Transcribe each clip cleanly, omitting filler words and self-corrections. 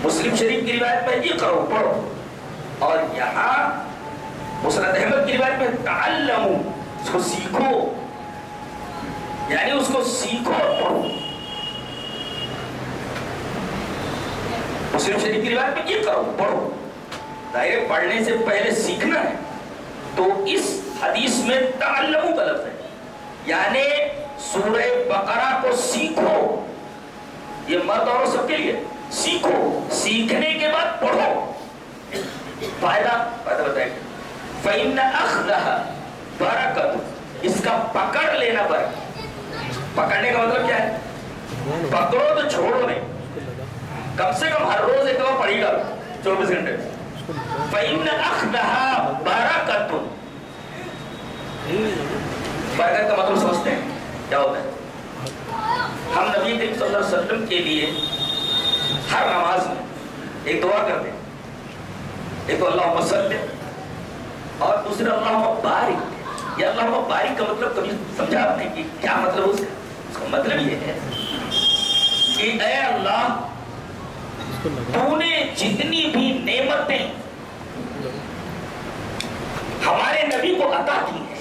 مسلم شریف کی روایت میں اقرأوا پڑھو، اور یہاں مسند احمد کی روایت میں تعلموا، اس کو سیکھو، یعنی اس کو سیکھو اور پڑھو۔ مسلم شریف کی روایت میں اقرأوا پڑھو، ظاہر پڑھنے سے پہلے سیکھنا ہے، تو اس حدیث میں تعلموا کا لفظ ہے، یعنی سورہ بقرہ کو سیکھو، یہ مرد اور سب کے لیے سیکھو، سیکھنے کے بعد پڑھو۔ فائدہ بتائیں گے۔ فَإِنَّ أَخْذَهَا بَرَكَةٌ، اس کا پکڑ لینا برکت۔ پکڑنے کا مطلب کیا ہے؟ پکڑو تو چھوڑو نہیں، کم سے کم ہر روز ایک دفعہ پڑھی گا 24 گھنٹے۔ فَإِنَّ أَخْذَهَا بَرَكَةٌ، برکت کا مطلب سمجھتے ہیں کیا ہوتا ہے؟ ہم نبی کریم صلی اللہ علیہ وسلم کے لیے ہر نماز میں ایک دعا کرتے ہیں، ایک تو اللہم صلی اور دوسرا اللہم بارک۔ یہ اللہم بارک کا مطلب کبھی سمجھا آپ نے کہ کیا مطلب اس کا مطلب یہ ہے کہ اے اللہ، تو نے جتنی بھی نعمتیں ہمارے نبی کو عطا کی ہیں،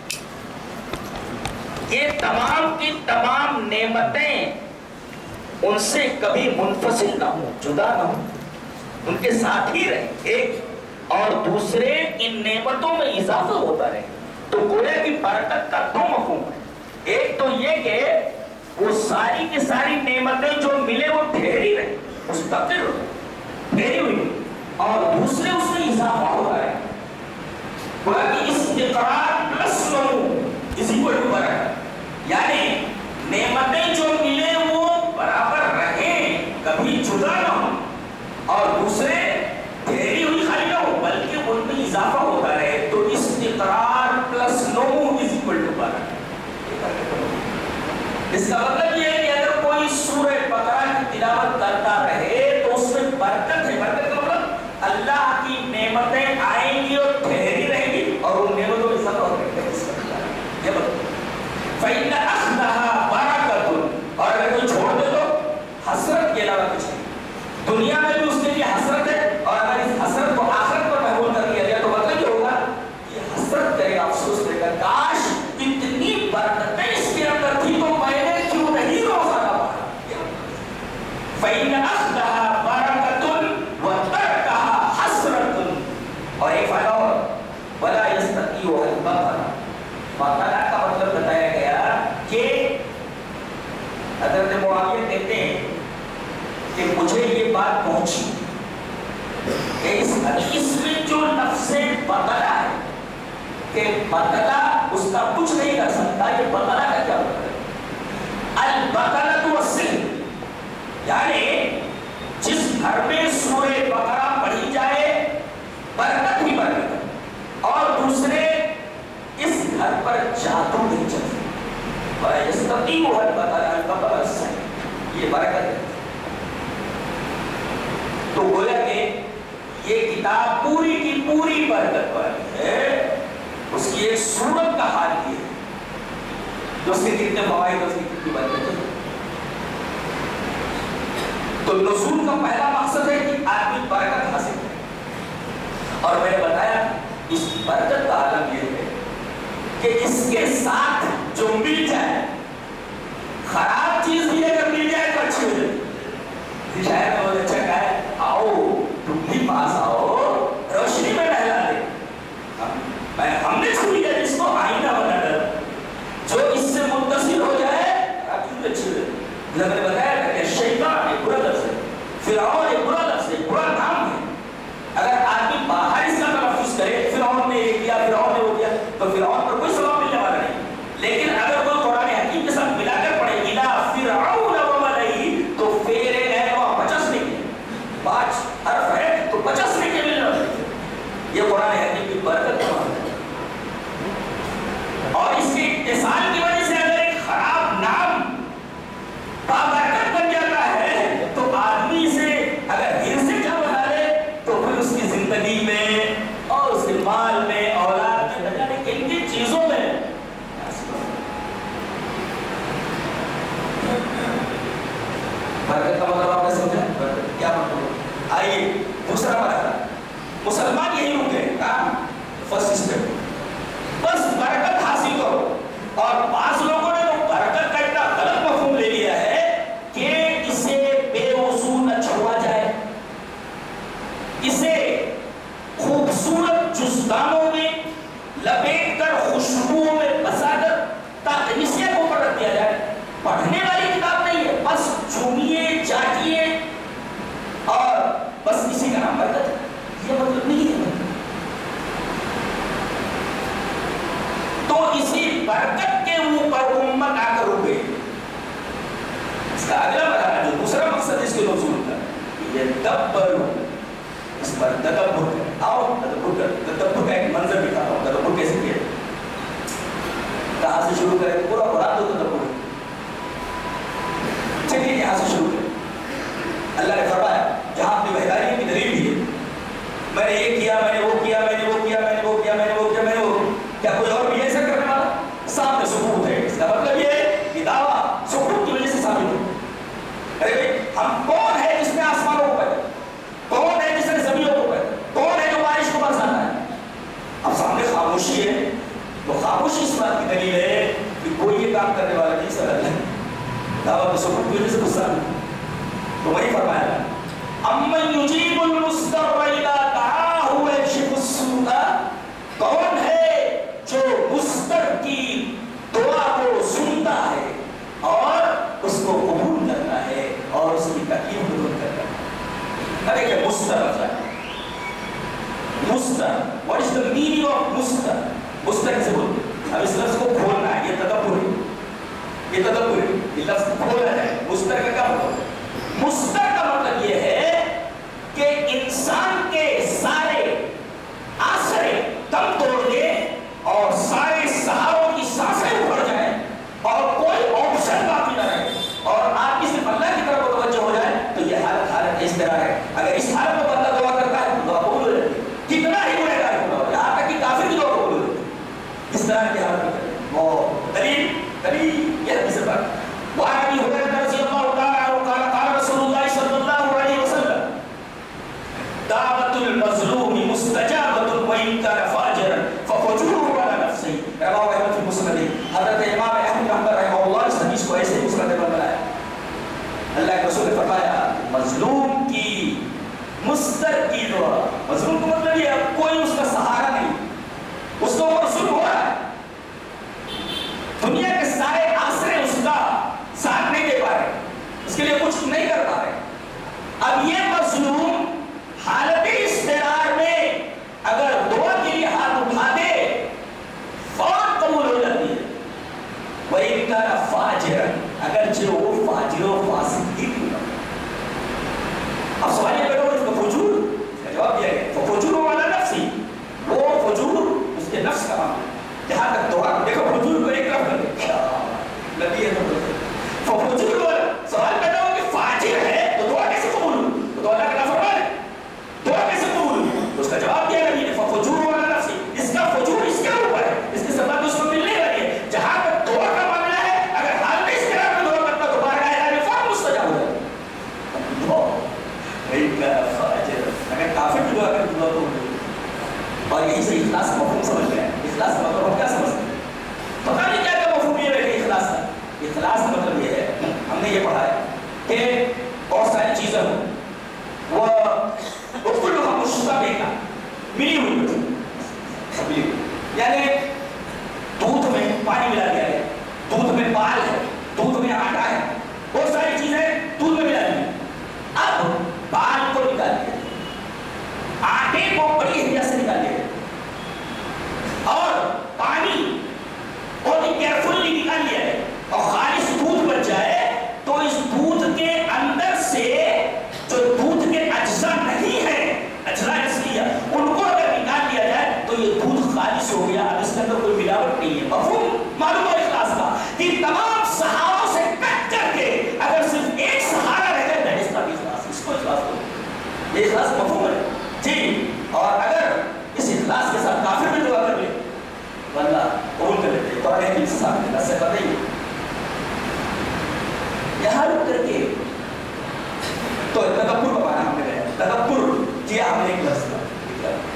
یہ تمام کی تمام نعمتیں ان سے کبھی منفصل نہ ہوں، جدا نہ ہوں، ان کے ساتھ ہی رہیں، ایک اور دوسرے ان نعمتوں میں اضافہ ہوتا رہے۔ تو گویا کی برکت کا دو مفہوم ہے، ایک تو یہ کہ وہ ساری کی ساری نعمتیں جو ملے وہ ٹھہری رہے، مستقر ہو، ٹھہری ہوئی، اور دوسرے اس میں اضافہ ہوتا رہے۔ گویا کی استقرار پلس نمو اسی کو برکت، یعنی نعمتیں جو ملے وہ برابر رہیں، کبھی جدا نہ ہوں، اور دوسرے ٹھہری ہوئی خالی نہ ہو بلکہ ان میں اضافہ ہوتا رہے۔ تو استقرار پلس نمو از اکول ٹو برکت۔ اس کا مطلب یہ ہے کہ اگر کوئی سورہ بقرہ کی تلاوت کرتا رہے تو اس میں برکت ہے۔ برکت کا مطلب اللہ کی نعمتیں آئیں گی اور ٹھہری رہیں گی، اور ان نعمتوں میں اضافہ ہوتا رہے گا۔ یہ مطلب فَإِنَّ أَخْذَهَا بَرَكَةٌ، اور اگر کوئی چھوڑ دے تو حسرت کے علاوہ کچھ نہیں۔ دنیا میں بھی اس کے لیے حسرت ہے، اور اگر اس حسرت کو آخرت پر محمول کر دیا گیا تو مطلب یہ ہوگا یہ حسرت کرے گا، افسوس کرے گا، کاش اتنی برکتیں اس کے اندر تھی تو میں نے کیوں نہیں روزانہ پڑھا۔ فَإِنَّ أَخْذَهَا بَرَكَةٌ وَتَرْكَهَا حَسْرَةٌ، اور ایک فائدہ اور وَلَا يَسْتَطِيعُهَا الْبَطَلَ، بطلہ کا مطلب بتایا گیا کہ حضرت معاویہ کہتے ہیں کہ مجھے یہ بات پہنچی کہ اس حدیث میں جو لفظ بطلہ ہے کہ بطلہ اس کا کچھ نہیں کر سکتا، یہ بطلہ کا کیا مطلب ہے؟ البطلۃ والسحر، یعنی جس گھر میں سورہ بقرہ پڑھی جائے برکت ہی برکت ہے، اور دوسرے اس گھر پر جادو نہیں چل سکتا، وَيَسْتَطِيعُهَا الْبَطَلَ وَالسِّحْرُ، یہ برکت ہے۔ تو گویا کہ یہ کتاب پوری کی پوری برکت والی ہے۔ اس کی ایک صورت کا حال یہ ہے جو اس کے کتنے فوائد، اس کی کتنی برکت ہے۔ تو نزول کا پہلا مقصد ہے کہ آدمی برکت حاصل کرے، اور میں نے بتایا اس برکت کا عالم یہ ہے کہ اس کے ساتھ جو مل جائے، خراب چیز بھی اگر مل جائے تو اچھی ہو جائے۔ شاید بہت اچھا کہا ہے، آؤ تم بھی پاس آؤ، روشنی میں ٹہلا دے، ہم نے چھوڑی ہے جس کو آئینہ بنا ڈالا، جو اس سے متصل ہو جائے آپ کیوں اچھی ہو جائے۔ میں نے بتایا تھا کہ شیطان ایک برا لفظ ہے، فرعون ایک برا لفظ ہے، ایک برا نام ہے۔ اگر آدمی باہر اس کا تلفظ کرے فرعون نے یہ کیا، فرعون نے وہ کیا، تو فرعون پر کوئی ثواب ملنے والا نہیں۔ لیکن اگر کوئی قرآن حکیم کے ساتھ ملا کر پڑھے اِلَى فِرْعَوْنَ وَمَلَئِهِ، تو فیرے ہے وہاں 50 کے 5 حرف ہے تو 50 کے ملنا ہے۔ یہ قرآن حکیم کی برکت ہے، اور اس کے اتصال کی وجہ سے اگر ایک خراب نام بابرکت بن جاتا ہے تو آدمی سے اگر مسلمان یہی رکے کام فرسٹ اسٹیپ بس برکت حاصل کرو. اور بعض لوگوں نے تو برکت کا اتنا غلط مفہوم لے لیا ہے کہ اسے بے وضو نہ چھوا جائے, اسے خوبصورت جزدانوں میں لپیٹ کر خوشبوؤں میں بسا کر تاکنیسیہ کو اوپر رکھ دیا جائے. پڑھنے والی کتاب نہیں ہے, بس جھومیے چاٹیے اور بس اسی کا نام برکت ہے. یہ مطلب نہیں ہے. تو اسی برکت کے اوپر امت آ کر رک گئی. اس کا اگلا مرحلہ جو دوسرا مقصد اس کے نزول کا یہ تدبر, اس پر تدبر ہے. آؤ تدبر کا ایک منظر دکھاتا ہوں. تدبر کیسے کیا, کہاں سے شروع کریں؟ پورا قرآن تو تدبر ہے. چلیے یہاں سے شروع کریں. اللہ نے فرمایا جہاں اپنی وحدانیت کی دلیل بھی ہے, میں نے یہ کیا, میں نے وہ کیا, میں نے وہ کیا, میں نے وہ کیا, میں نے وہ کیا, میں نے وہ کیا, کوئی اور بھی ایسا کرنے والا؟ سامنے ثبوت ہے. اس کا مطلب یہ ہے کہ دعویٰ ثبوت کی وجہ سے ثابت ہو. ارے بھائی ہم کون ہے جس نے آسمانوں کو پیدا, کون ہے جس نے زمینوں کو پیدا, کون ہے جو بارش کو برساتا ہے؟ اب سامنے خاموشی ہے, تو خاموشی اس بات کی دلیل ہے کہ کوئی یہ کام کرنے والا نہیں سر اللہ. دعویٰ تو ثبوت کی وجہ سے غصہ نہیں. تو وہی فرمایا امن یجیب المضطر اذا دعاہ ویکشف السوء, کون ہے جو مضطر کی دعا کو سنتا ہے اور اس کو قبول کرتا ہے اور اس کی تکلیف دور کرتا ہے. ارے کہ مضطر مطلب مضطر, what is the meaning of مضطر؟ مضطر کیسے بولتے ہیں؟ اب اس لفظ کو کھولنا ہے, یہ تدبر ہے, یہ تدبر ہے, یہ لفظ کھولنا ہے. مضطر کا کیا مطلب؟ مضطر کا مطلب یہ ہے کہ انسان کے سارے آسرے دم توڑ دے اور سارے سہاروں کی سانسیں اکھڑ جائیں اور کوئی آپشن باقی نہ رہے اور آپ کی صرف اللہ کی طرف متوجہ ہو جائے, تو یہ حالت اس طرح ہے. اگر اس حالت میں بندہ دعا کرتا ہے تو دعا قبول ہو جاتی ہے, کتنا ہی گنہگار کیوں نہ ہو, یہاں تک کہ کافر کی دعا قبول ہو جاتی ہے. اس طرح کی حالت میں وہ دلیل یہ حدیث پاک وعن ابی ہریرہ رضی اللہ تعالی عنہ قال قال رسول اللہ صلی اللہ علیہ وسلم دعوت المظلوم مستجابۃ وان کان فاجرا ففجوره على نفسه. رواه احمد فی مسند. حضرت امام احمد رحمہ اللہ اس حدیث کو ایسے مسند میں بنایا. اللہ کے رسول نے فرمایا مظلوم کی مستر کی دعا. مظلوم کا مطلب یہ ہے کوئی اس کا سہارا نہیں, اس کو اوپر ظلم ہو رہا ہے, دنیا کے سارے آسرے اس کا ساتھ نہیں دے پا رہے, اس کے لیے کچھ نہیں کر پا رہے. اب یہ مظلوم حالت اضطرار میں اگر دعا کے لیے ہاتھ اٹھا دے فوراً قبول ہو جاتی ہے. وَإِنْ كَانَ فَاجِرًا, اگرچہ وہ فاجر و فاسق ہی کیوں نہ. اب سوال یہ بیٹھو اس کا فجور, اس کا جواب دیا گیا فَفُجُورُ عَلَى نَفْسِهِ, وہ فجور اس کے نفس کا معاملہ ہے. جہاں تک دعا دیکھو فجور کو ایک طرف کر دے لگی ہے تو فجور کو سوال پیدا ہو کہ فاجر ہے تو دعا کیسے قبول ہو, تو اللہ کا فرمان ہے دعا کیسے قبول ہو, تو اس کا جواب دیا نبی نے فجور علی نفسی, اس کا فجور اس کے اوپر ہے, اس کی سزا اس کو ملنے والی ہے. جہاں تک دعا کا معاملہ ہے اگر حال میں اس طرح میں دعا کرتا تو بارگاہ الہی میں فوراً مستجاب ہو جاتا. اگر کافر کی دعا کرے دعا تو اور یہی سے اخلاص کا مفہوم سمجھ گئے. اخلاص کا مطلب ہم کیا سمجھتے ہیں؟ پتہ نہیں کیا کیا مفہوم یہ ہے کہ اخلاص کا. اخلاص کا مطلب یہ ہے, ہم نے یہ پڑھا ہے کہ بہت ساری چیزیں ہوں وہ کلھا مشتبہہ ملی ہوئی, یعنی دودھ میں پانی ملا دیا ہے, دودھ میں پال ہے, دودھ میں آٹا ہے, بہت ساری چیزیں دودھ میں ملا دی. اب پال کو نکال دیا, آٹے کو بڑی احتیاط سے نکال دیا اور پانی بہت ہی کیئرفلی نکال لیا ہے اور خالص دودھ بچ جائے تو اس دودھ کے اندر سے جو دودھ کے اجزاء نہیں ہیں, اجزاء اصلیہ, ان کو اگر نکال لیا جائے تو یہ دودھ خالص ہو گیا. اب اس کے اندر کوئی ملاوٹ نہیں ہے. مفہوم معلوم ہو اخلاص کا کہ تمام سہاروں سے کٹ کر کے اگر صرف ایک سہارا رہ جائے تو اس کا بھی اخلاص, اس کو اخلاص ہو. یہ اخلاص مفہوم ہے جی. اور اگر اس اخلاص کے ساتھ کافر بھی دعا کر لے تو اللہ قبول کر لیتے ہیں. قرآن حکیم سے ثابت ہے, سے پتہ ہی یہاں رک کر کے تو تدبر کا معنی ہم نے لیا. تدبر کیا ہم نے ایک لفظ کا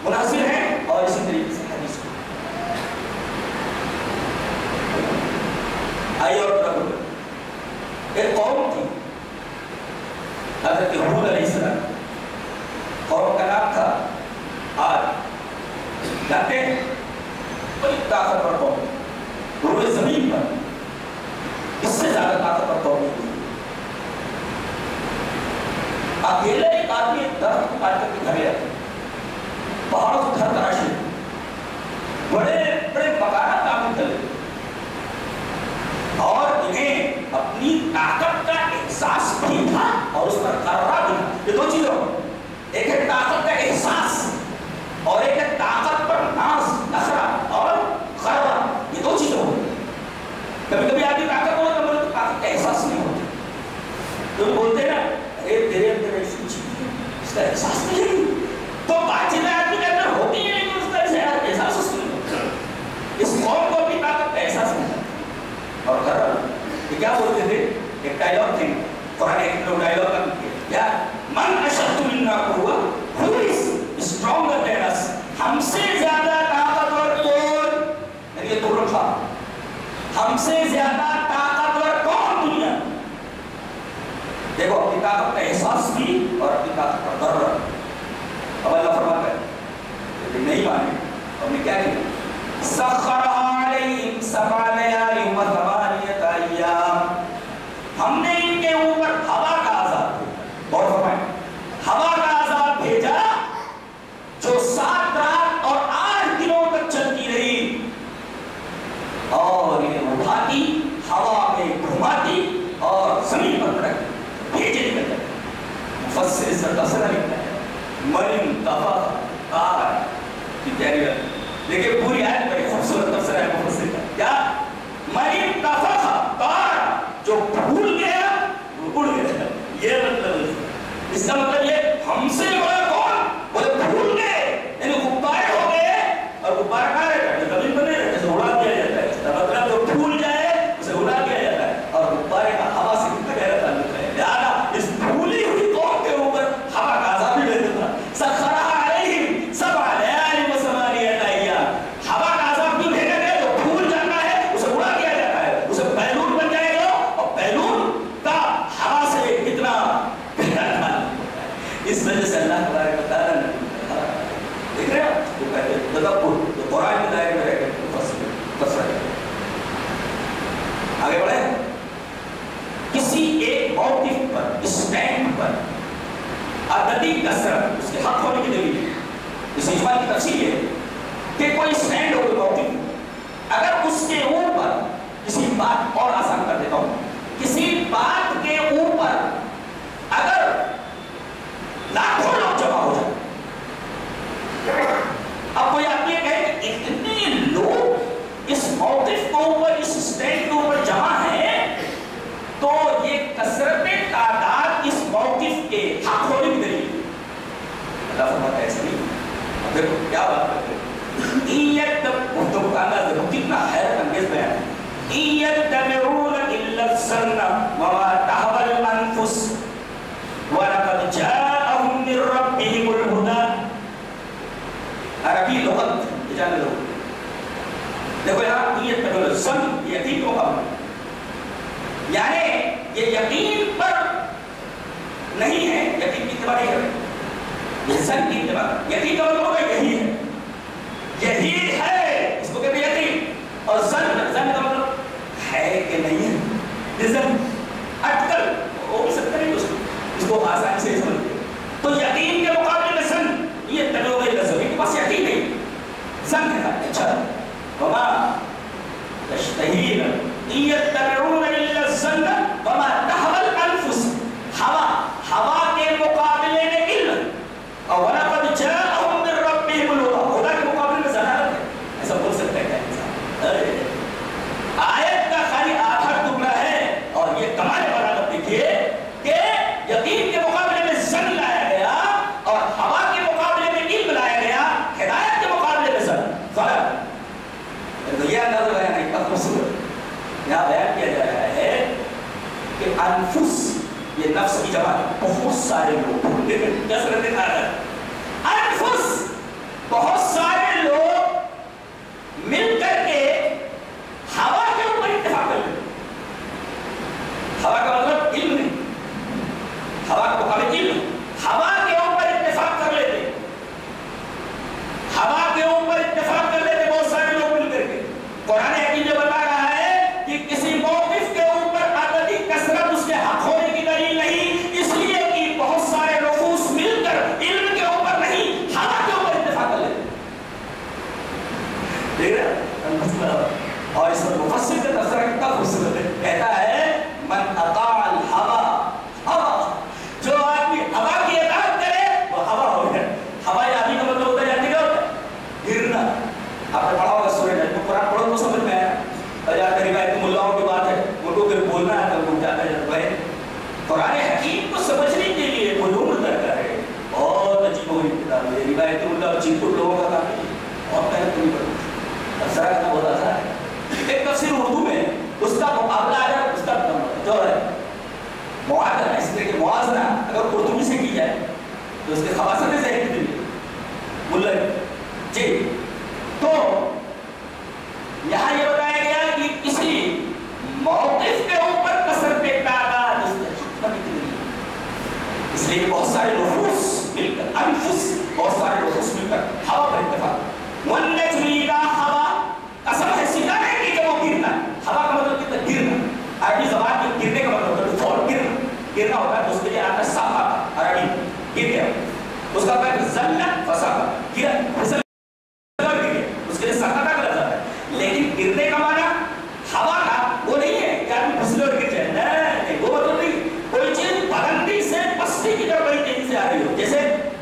منحصر ہیں اور اسی طریقے سے حدیث کو آئی اور طرف ایک قوم تھی حضرت ہود علیہ السلام، قوم کا نام تھا عاد۔ جانتے ہیں بڑی طاقتور قوم روئے زمین پر اس سے زیادہ طاقتور قوم نہیں، اکیلے ایک آدمی ایک درخت کو کاٹ کر کے گھر آتے، پہاڑوں سے گھر تراشے، بڑے بڑے مکانات تعمیر کر لیتے، اور انہیں اپنی طاقت کا احساس بھی تھا اور اس پر قرار بھی تھا۔ یہ دو چیزیں ہوں، ایک ہے طاقت کا احساس اور ایک ہے طاقت پر ناز نخرہ اور غرور، یہ دو چیزیں ہوں۔ کبھی کبھی آدمی طاقت ہوتا ہے تو طاقت کا احساس نہیں ہوتا، تو بولتے ہیں نا ارے تیرے اندر ایسی چیز ہے اس کا احساس نہیں ہے، تو بات چیزیں آدمی کے اندر ہوتی ہیں لیکن اس کا احساس اس کو نہیں ہوتا۔ اس قوم کو اپنی طاقت کا احساس نہیں ہوتا اور غرور یہ کیا بولتے تھے؟ ایک ڈائلاگ تھے قرآن ایک ڈائلاگ کا کیا من اشد منا قوة who is stronger than us، ہم سے زیادہ طاقتور کون؟ یعنی یہ دو رکھا ہم سے زیادہ طاقتور کون دنیا؟ دیکھو اپنی طاقت کا احساس بھی اور اپنی طاقت کا غرور۔ اب اللہ فرماتا ہے لیکن نہیں مانے، اور نے کیا کیا؟ سخرها علیہم سبع لیال و ثمانیۃ ایام، ہم نے ان کے اوپر ہوا کا عذاب، اور فرمائیں ہوا کا عذاب بھیجا جو 7 رات اور 8 دنوں تک چلتی رہی، اور انہیں اٹھاتی ہوا میں گھماتی اور زمین پر رکھتی، بھیجے نکل جاتے۔ مفسر اس کا تفسیر لکھتا ہے من انتفخ قال، یہ پیاری ہے لیکن پوری آیت بڑی خوبصورت تفسیر ہے مفسر کا، کیا من انتفخ قال، جو بھول گیا وہ اڑ گیا، یہ مطلب اس کا مطلب یہ ہم سے بڑا کون؟ بولے بھول گئے، یعنی غبارے ہو گئے، اور غبارہ کہاں رہتا ہے؟ زمین پر نہیں رہتا، اسے اڑا دیا جاتا ہے، اس کا مطلب جو بھول جائے اسے اڑا دیا جاتا ہے، اور غبارے کا ہوا سے کتنا گہرا تعلق ہے، لہٰذا اس بھولی ہوئی قوم کے اوپر ہوا کا عذاب بھی بھیج دیتا۔ سخرها علیہم سبع لیال و ثمانیۃ ایام، ہوا کا عذاب کیوں بھیجا گیا؟ جو بھول جاتا ہے اسے اڑا دیا جاتا ہے، اسے بیلون بن جائے گا، اور بیلون کا ہوا سے کتنا گہرا تعلق ہوتا ہے۔ اس وجہ سے اللہ تبارک و تعالیٰ نے دیکھ رہے ہیں وہ کہتے ہیں تدبر، تو قرآن کے دائرے میں رہ کر تفسیر آگے بڑھے۔ کسی ایک موقف پر، اسٹینڈ پر عددی کثرت اس کے حق ہونے کی دلیل، اس اجماع کی تفصیل ہے کہ کوئی اسٹینڈ ہو کوئی موقف، اگر اس کے اوپر کسی بات، اور آسان کر دیتا ہوں، کسی بات کے اوپر اگر لاکھوں لوگ جمع ہو جائیں، اب کوئی آدمی کہے کہ اتنے لوگ اس موقف کے اوپر، اس اسٹینڈ کے اوپر جمع ہیں، تو یہ کثرت تعداد اس موقف کے حق ہونے کی دلیل۔ اللہ فرماتا ہے ایسا نہیں، اب دیکھو کیا بات کرتے ہیں، کتنا حیرت انگیز بیان ہے، يَتَّبِعُونَ إِلَّا الظَّنَّ وَمَا تَهْوَى الْأَنفُسُ وَلَقَدْ جَاءَهُم مِّن رَّبِّهِمُ الْهُدَىٰ۔ عربی لغت یہ جانے لوگ دیکھو یہاں يَتَّبِعُونَ الظَّنَّ یقین کو قبل، یعنی یہ یقین پر نہیں ہے، یقین کی اتباع نہیں کر رہے، یہ ظن کی اتباع، یقین کا مطلب ہے یہی ہے، یہی ہے، اس کو کہتے ہیں یقین، اور ظن کا مطلب ہے کہ نہیں ہے، یہ ظن اٹکل ہو بھی سکتا ہے، اس کو آسانی سے سمجھتے، تو یقین کے مقابلے میں ظن، یہ تجربہ لفظ کے پاس یقین نہیں، ظن ہے۔ اچھا وما تشتهي يتبعون الا الظن وما تهوى الانفس، ہوا کے مقابلے میں علم، اور ولقد جاءهم من ربهم الهدى، خدا کے مقابلے میں ضلالت ہے، ایسا بول سکتا ہے کیا انسان؟ آیت کا خالی آخر ٹکڑا ہے، اور یہ کمال بلاغت دیکھیے کہ یقین کے مقابلے میں ظن لایا گیا، اور ہوا کے مقابلے میں علم لایا گیا، ہدایت کے مقابلے میں ظن غلط۔ تو یہ اندازہ بیان ہے کتنا خوبصورت، یہاں بیان کیا جا رہا ہے کہ انفس، یہ نفس کی جمع ہے، بہت سارے لوگ، لیکن کثرت عدد، انفس یہ روایتی اللہ اور چیپور لوگوں کا کام نہیں ہے، اور محنت نہیں کروں تفسیرہ کرنا بہت آسان ہے۔ ایک تفسیر اردو میں اس کا مقابلہ ہے، اس کا جو ہے موازنہ، اس طرح کے موازنہ اگر اردو سے کی جائے تو اس کے خواصیں سے ایک دن ملک جی۔ تو یہاں یہ بتایا گیا کہ کسی موقف کے اوپر کثرت تعداد اس میں حکمت اتنی ہے، اس لیے بہت سارے نفوس مل کر انفس بہت سارے نفوس مل کر ہوا پر اتفاق والنجم اذا ہوا قسم ہے ستارے کی جب وہ گرنا، ہوا کا مطلب کتنا گرنا، عربی زبان میں گرنے کا مطلب ہوتا ہے فور گرنا ہوتا ہے، تو اس کے لیے آتا ہے صافا عربی گر گیا، اس کا مطلب زلت فسا گرا پھسل گر گیا، اس کے لیے سقطہ کا لفظ ہے، لیکن گرنے کا معنی ہوا کا وہ نہیں ہے کہ آدمی پھسلے اور گر جائے، نہیں وہ مطلب نہیں، کوئی چیز بلندی سے پستی کی طرف بڑی تیزی سے آ رہی ہو، جیسے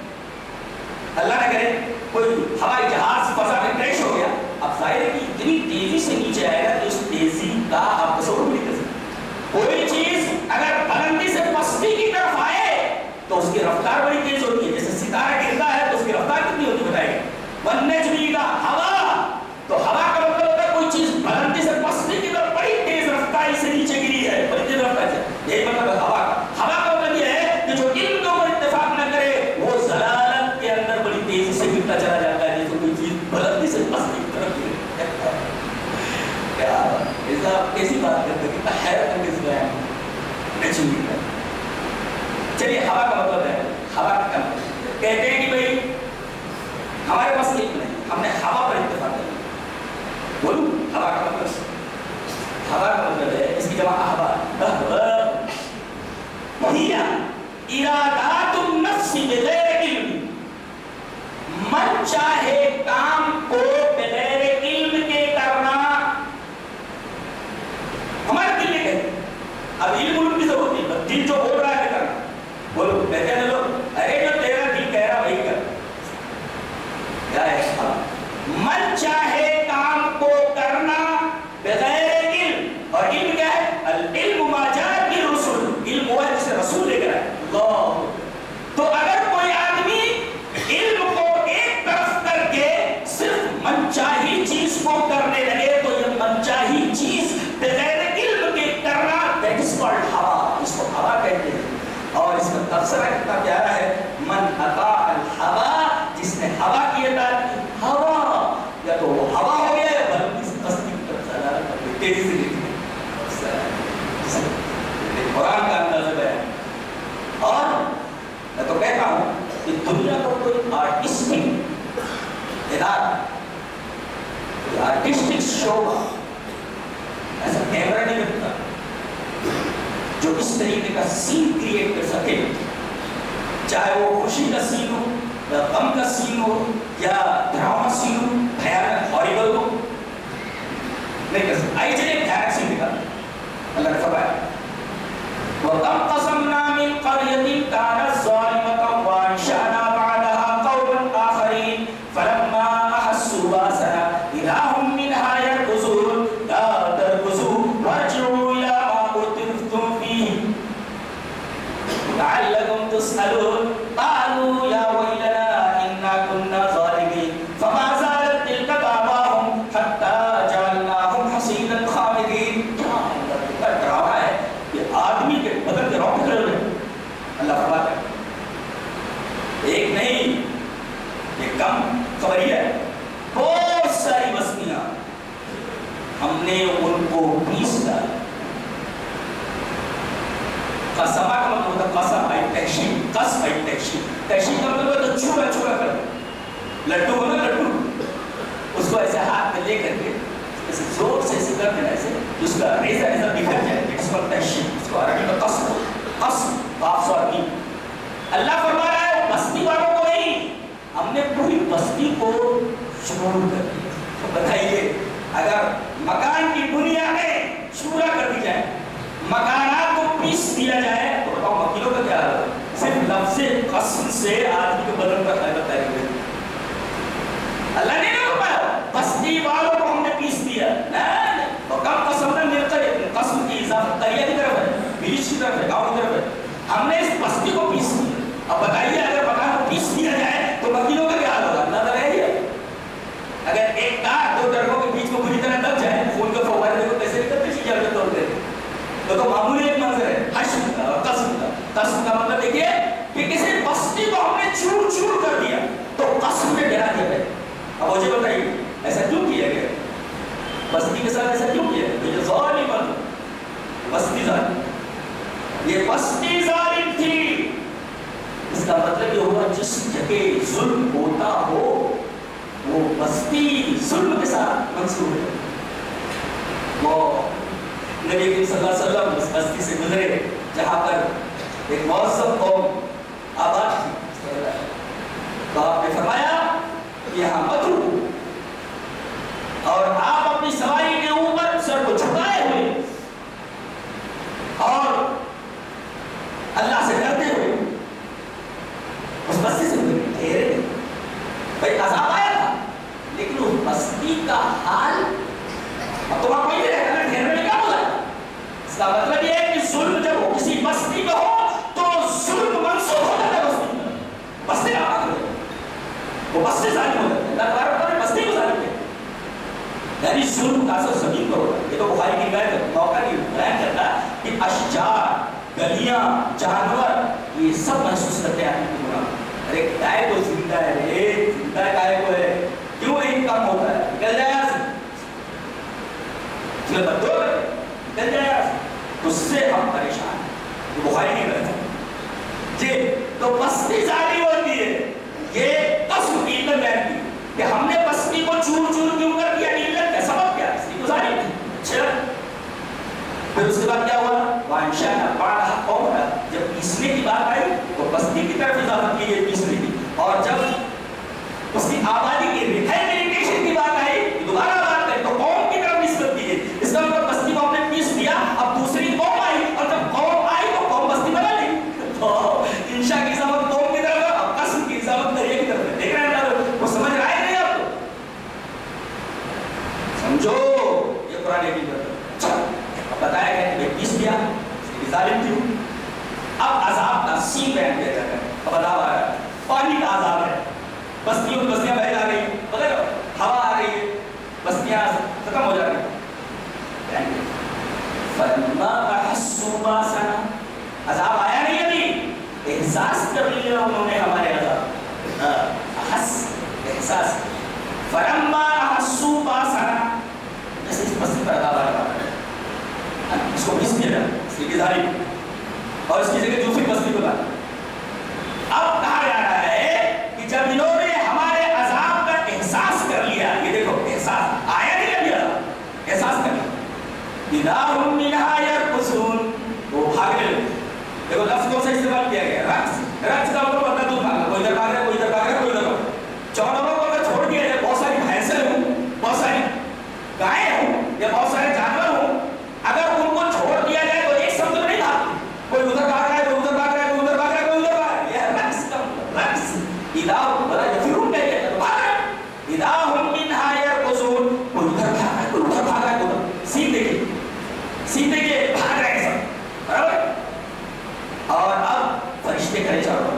اللہ نہ کرے کوئی ہوائی جہاز فضا میں کریش ہو گیا، اب ظاہر ہے کہ اتنی تیزی سے نیچے آئے گا کہ اس تیزی کا آپ تصور نہیں کر سکتے، کوئی چیز اگر بلندی سے پستی کی طرف آئے تو اس کی رفتار بڑی تیز ہوتی ہے، جیسے ستارہ گرتا ہے تو اس کی رفتار کتنی ہوتی ہے بتائیے، والنجم اذا ہوا، تو ہوا کا مطلب ہوتا ہے کوئی چیز بلندی سے پستی کی طرف بڑی تیز رفتاری سے نیچے گری ہے، بڑی تیز رفتاری سے، یہی مطلب ہے ہوا کا۔ ہوا کا مطلب یہ ہے کہ جو علم کے اوپر اتفاق نہ کرے وہ ضلالت کے اندر بڑی تیزی سے گرتا چلا جاتا ہے، جیسے کوئی چیز بلندی سے پستی کی طرف گرے۔ کیا ایسا کیسی بات کرتے ہیں، کتنا حیرت انگیز بیان ہے۔ چلیے ہوا کا مطلب ہے، ہوا کا مطلب کہتے ہیں کہ بھائی ہمارے پاس علم نہیں، ہم نے ہوا پر اتفاق کر لیا، بولو ہوا کا مطلب، ہوا کا مطلب ہے اس کی جمع احبار، وہی ارادات النفس بغیر علم، من چاہے کام کو بغیر علم کے کرنا، ہمارے دل میں کہتے اب علم علم کی ضرورت نہیں، دل جو بول رہا ہے کرنا، بولو کہتے ہیں لوگ ارے جو تیرا دل کہہ رہا وہی کر، کیا ہے من چاہے کام کو کرنا بغیر علم، اور علم کیا ہے؟ العلم ما جاء بالرسل، علم وہ ہے جسے رسول لے کر آئے اللہ۔ تو اگر کوئی آدمی علم کو ایک طرف کر کے صرف منچاہی چیز کو کرنے لگے تو یہ منچاہی چیز بغیر علم کے کرنا that is called ہوا، اس کو ہوا کہتے ہیں۔ اور اس میں تفسیرہ کتنا پیارا ہے، من اطاع الہوا، جس نے ہوا کی اطاعت کی، ہوا یا تو وہ ہوا ہو گیا ہے بلکہ اس قصدی کی طرف سے تیزی سے لکھتے قرآن کا انداز بیان۔ اور میں تو کہتا ہوں کہ دنیا کو کوئی آرٹسٹک ادارہ، کوئی آرٹسٹک شعبہ ایسا کیمرہ نہیں رکھتا جو اس طریقے کا سین کریٹ کر سکے، چاہے وہ خوشی کا سین ہو یا غم کا سین ہو یا ڈراما سین ہو، بھیانک ہاریبل ہو، نہیں کر سکتا۔ آئیے چلیے بھیانک سین دکھا، اللہ نے فرمایا وَكَمْ قَصَمْنَا مِنْ قَرْيَةٍ كَانَتْ ظَالِمَةً وَأَنشَأْنَا بَعْدَهَا قَوْمًا آخَرِينَ فَلَمَّا أَحَسُّوا بَأْسَنَا إِذَا هُمْ مِنْهَا يَرْكُضُونَ لَا تَرْكُضُوا وَارْجِعُوا إِلَىٰ مَا أُتْرِفْتُمْ فِيهِ لَعَلَّكُمْ تُسْأَلُونَ قَالُوا يَا وَيْلَنَا إِنَّا كُنَّا ظَالِمِينَ فَمَا زَالَتْ تِلْكَ دَعْوَاهُمْ حَتَّىٰ جَعَلْنَاهُمْ حَصِيدًا خَامِدِينَ۔ ڈراما ہے یہ آدمی کے بدن کے روٹے کھڑے ہوئے، اللہ فرماتا ہے ایک نہیں یہ کم خبری ہے، بہت ساری بستیاں ہم نے ان کو پیس ڈالا۔ قسمہ کا مطلب ہوتا ہے قسم بائی تکشیم، قسم بائی تکشیم، تکشیم کا مطلب ہوتا ہے چھوڑا چھوڑا کر، لڈو ہو نا لڈو، اس کو ایسے ہاتھ میں لے کر کے ایسے زور سے ایسے کر دینا، ایسے اس کا ریزہ ریزہ بکھر جائے، اس کو تکشیم، اس کو عربی میں قسم، قسم باپ سواری۔ اللہ فرما رہا ہے بستی والوں کو نہیں، ہم نے پوری بستی کو شروع کر دیا۔ تو بتائیے اگر مکان کی بنیادیں شورا کر دی جائے، مکانات کو پیس دیا جائے تو بتاؤ وکیلوں کا کیا حال ہے؟ صرف لفظ قسم سے آدمی کے بدن کا خیال بتائی گئی۔ اللہ نے نہیں فرمایا بستی والوں کو ہم نے پیس دیا، نہیں، کم قسم نے مل کر قسم کی اضافت قریہ کی طرف ہے، بیچ کی طرف ہے، گاؤں کی طرف ہے، ہم نے اس بستی کو پیس دیا۔ اب بتائیے اگر مکان کو پیس دیا جائے تو وکیلوں کا اب مجھے بتائیے ایسا کیوں کیا گیا؟ بستی کے ساتھ ایسا کیوں کیا؟ یہ ظالم بستی ظالم، یہ بستی ظالم تھی. اس کا مطلب یہ ہوا جس جگہ ظلم ہوتا ہو وہ بستی ظلم کے ساتھ منسوب ہے. وہ نبی کریم صلی اللہ علیہ وسلم اس بستی سے گزرے جہاں پر ایک معظم قوم آباد تھی، تو آپ نے فرمایا یہاں مت رکو، اور آپ اپنی سواری کے اوپر سر کو جھکائے ہوئے اور اللہ سے ڈرتے ہوئے اس بستی سے ٹھہرے نہیں. بھائی عذاب آیا تھا لیکن اس بستی کا حال اب تو وہاں کوئی نہیں رہتا نا، ٹھہرنے میں کیا بولا؟ اس کا مطلب یہ ہے کہ ظلم جب وہ کسی بستی میں ہو تو ظلم منسوخ ہو جاتا ہے بستی میں. بستی نہ آگے وہ بستی ظالم ہو جاتا ہے. اللہ تبارک نے بستی کو ظالم کیا، یعنی ظلم کا اثر زمین پر ہوتا ہے. یہ تو بخاری کی روایت موقع نہیں بیان کرتا کہ اشجار، گلیاں، جانور یہ سب محسوس کرتے ہیں آدمی کو. ارے گائے کو زندہ ہے، رے زندہ گائے کو ہے، کیوں نہیں کم ہوتا ہے؟ نکل جائے یہاں سے، تمہیں بدو ہے نکل جائے یہاں سے. اس سے ہم پریشان ہیں. یہ بخاری نہیں کرتا جی. تو بستی ظالم ہوتی ہے. یہ قسم کی علت بیان کی کہ ہم نے بستی کو چور چور کیوں کر دیا، علت کا سبب کیا؟ اس کی ظالم تھی. اچھا پھر اس کے بعد کیا ہوا؟ وانشاء بارہ قوم، جب پیسنے کی بات آئی تو بستی کی طرف اضافت کی گئی پیسنے کی، اور جب اس کی آبادی کی ریہیبلیٹیشن کی بات آئی دوبارہ بات کریں تو قوم کی طرف نسبت کی گئی. اس کا مطلب بستی کو ہم نے پیس دیا، اب دوسری قوم آئی، اور جب قوم آئی تو قوم بستی بنا لی. تو انشاء کی اضافت قوم کی طرف ہے، اب قسم کی اضافت دریا کی طرف ہے. دیکھ رہے ہیں وہ سمجھ رہا ہے نہیں؟ آپ کو سمجھو یہ قرآن کی طرف. اچھا بتایا گیا کہ پیس دیا، ظالم تھی. اب عذاب کا سین بیان کیا جاتا ہے. اب عذاب آ رہا ہے، پانی کا عذاب ہے. بستیوں کی بستیاں بہہ جا رہی ہیں، مگر ہوا آ رہی ہے، بستیاں ختم ہو جا رہی ہیں. فَلَمَّا أَحَسُّوا بَأْسَنَا، عذاب آیا نہیں ابھی، احساس کر لیا انہوں نے ہمارے عذاب. احس احساس. فَلَمَّا أَحَسُّوا بَأْسَنَا، جیسے اس بستی پر عذاب آ رہا ہے اس کو پیس دیا جائے، اس کی ظالم، اور اس کی جگہ دوسری بستی بنا. اب کہا جا رہا ہے کہ جب انہوں نے ہمارے عذاب کا احساس کر لیا، یہ دیکھو احساس آیا نہیں ابھی، احساس کر لیا، اِذَا هُمْ مِنْهَا يَرْكُضُونَ، وہ بھاگنے لگے. دیکھو لفظ کو سے استعمال کیا گیا رقص. رقص کا مطلب ہوتا ہے دودھ بھاگنا، کوئی ادھر بھاگ رہا ہے، کوئی ادھر بھاگ رہا ہے، کوئی ادھر بھاگ رہا ہے. چودھوں کو اگر چھوڑ دیا جائے، بہت ساری بھینسیں ہوں، بہت ساری گائیں ہوں یا بہت سارے جانور ہوں، اگر ان کو چھوڑ دیا جائے تو ایک سمت میں نہیں بھاگتے. کوئی ادھر بھاگ رہا ہے، کوئی ادھر بھاگ رہا ہے، کوئی ادھر بھاگ رہا ہے، کوئی ادھر بھاگ رہا ہے. یہ رقص کا رقص. اِذَا بڑا یفرون کہہ گیا تو بھاگ رہا ہے. اِذَا هُمْ مِنْهَا يَرْكُضُونَ، کوئی ادھر بھاگ رہا ہے، کوئی ادھر بھاگ رہا ہے، کوئی ادھر. سین دیکھیے، سین دیکھیے، بھاگ رہے ہیں سب، برابر. اور اب فرشتے کھڑے چاروں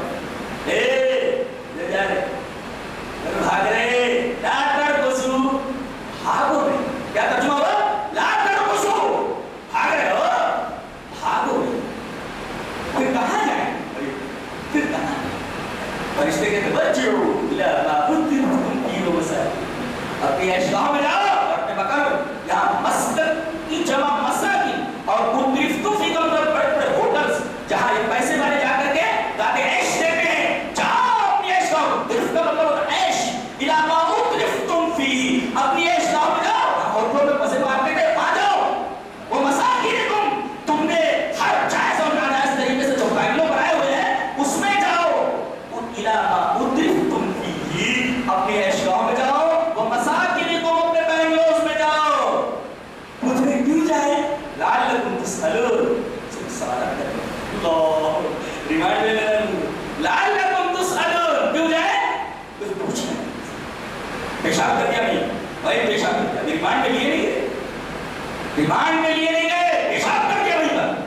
لے جا رہے، بھاگ رہے. لا ترقصوا، بھاگو رہے. کیا ترجمہ ہوا؟ لا ترقصوا، بھاگ رہے ہو، بھاگو رہے. پھر کہاں جائیں؟ پھر کہاں؟ فرشتے کہتے بچو الی ما کنتم فیہ مساکن، اپنی عیشگاہ میں جاؤ، اپنے مکان میں. یہاں مسکن کی جمع مساکن، اور کنتم فی بڑے بڑے ہوٹلز جہاں یہ پیسے والے جا کر کے دادے عیش دیتے ہیں. جاؤ اپنی عیشگاہ میں. ترف کا مطلب ہوتا ہے عیش. الی ما اترفتم فیہ، اپنی عیشگاہ میں جاؤ، ہوٹلوں میں مزے مارنے کے آ جاؤ. وہ مساکن تم نے ہر جائز اور ناجائز طریقے سے جو بینگلو بنائے ہوئے ہیں اس میں جاؤ. الی ما اترفتم فیہ، اپنی عیشگاہ میں جاؤ. وہ مساکن تم اپنے بینگلوز میں جاؤ. مجھے کیوں جائے؟ لعلکم تسألون، سوالات کریں. اللہ ریمائنڈ میں لینا، لعلکم تسألون، کیوں جائے؟ کچھ پوچھنا. پیشاب کر دیا نہیں بھائی، پیشاب کر دیا، ریمانڈ میں لیے نہیں گئے، ریمانڈ میں لیے نہیں گئے، پیشاب کر دیا وہیں پر.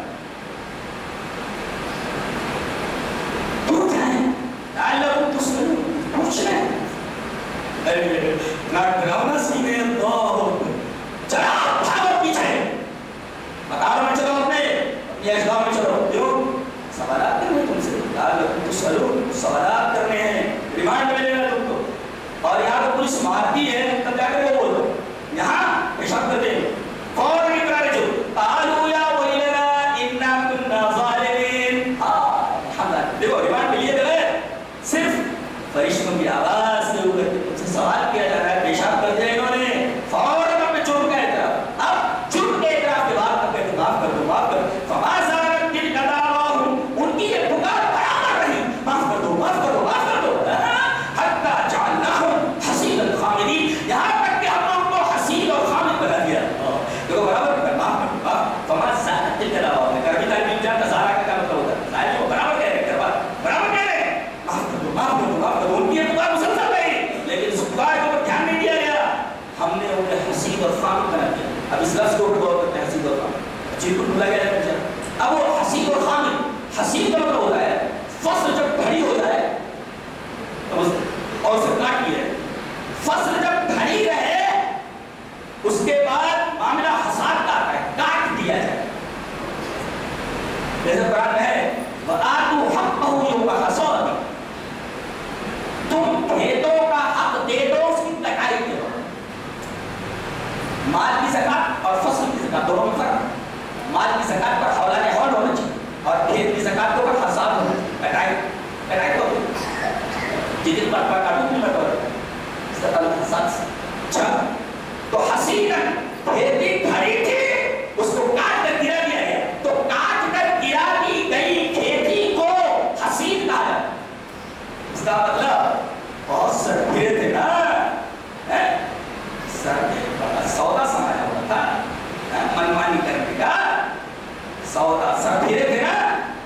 کیوں جائیں؟ لعلکم تسألون، پوچھنا ہے. نا ڈراؤنا سینے. اللہ چلا بھاگو پیچھے، مکان میں چلو، اپنے عیشگاہ میں چلو. کیوں؟ سوالات کرنے تم سے. لعلکم تسألون، سوالات کرنے ہیں، ریمانڈ میں لینا تم کو. اور یہاں تو پولیس مارتی ہے تب جا کر وہ بولو یہاں پیشاب کرتے ہیں فوراً اقرار جو قالوا یا ویلنا انا كنا ظالمین. دیکھو ریمانڈ کے لیے گئے صرف فرشتوں کی آواز کے اوپر ان سے سوال کیا جا رہا ہے پیشاب کر دیا انہوں نے فوراً اپنے جرم کا اعتراف. اب جرم کے اعتراف کے بعد تب کہتے معاف کر دو معاف کر دو. فما زالت تلک دعواہم ان کی یہ پکار برابر رہی معاف کر دو معاف کر دو معاف کر دو حتی جعلناہم حصیدا خامدین یہاں تک کہ ہم نے ان کو حصید اور خامد بنا دیا. دیکھو برابر کر معاف کر دو فما زالت تلک دعواہم کربی تعلیم جانتا سارا کا کیا مطلب ہوتا ہے ظاہر وہ برابر کہہ رہے ہیں برابر کہہ رہے ہیں معاف کر دو معاف کر دو معاف کر دو. ان کی یہ پکار مسلسل رہی لیکن اس پکار کے اوپر دھیان نہیں دیا گیا ہم نے انہیں حصید اور خامد بنا دیا. اب اس لفظ کو غور کرتے ہیں حصید اور خامد چیز کو بھولا گیا ہے. اب وہ حصید اور خامد حصید کا مطلب ہوتا ہے فصل جب گھڑی ہو جائے اور اسے کاٹ لیا فصل جب گھڑی رہے اس کے بعد معاملہ حصاد کا آتا ہے کاٹ دیا جائے. جیسے قرآن میں ہے وَآتُوا حَقَّهُ يَوْمَ حَصَادِهِ تم کھیتوں کا حق دے دو اس کی کٹائی کے وقت. مال کی زکات اور فصل کی زکات دونوں میں فرق. مال کی زکات پر حولان حول ہونا چاہیے اور کھیت کی زکات کو پر حصاد ہونا چاہیے. کٹائی کو جتنے پر کاٹوں نہیں لگا اس کا تعلق حصاد سے. اچھا تو حصیداً کھیتی کھڑی تھی اس کو کاٹ کر گرا دیا گیا تو کاٹ کر گرا دی گئی کھیتی کو حصید کہا جاتا. اس کا مطلب بہت سر گرے تھے نا سر سودا سمایا ہوا تھا منمانی کرنے کا سودا سر پھرے تھے نا